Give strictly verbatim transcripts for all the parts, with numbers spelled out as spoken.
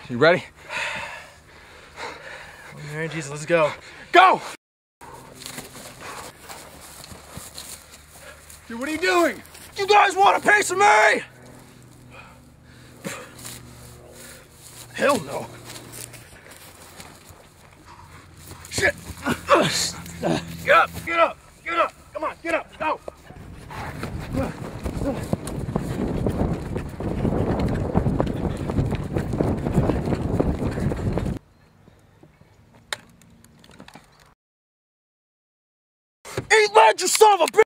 You ready? All right, Jesus, let's go. Go! Dude, what are you doing? You guys want a piece of me? Hell no. Shit! Get up! Get up! Get up! Come on, get up! Go! Eat lead, you son of a bitch!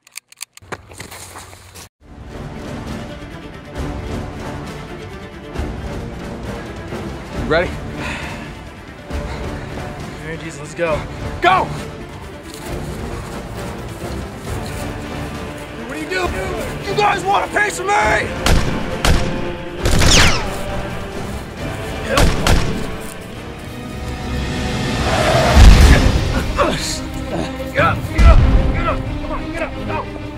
You ready? All right, Jesus, let's go. Go! What are you doing? You guys want a piece of me? Hell no. Get up! Get up! Get up! Come on, get up! Go!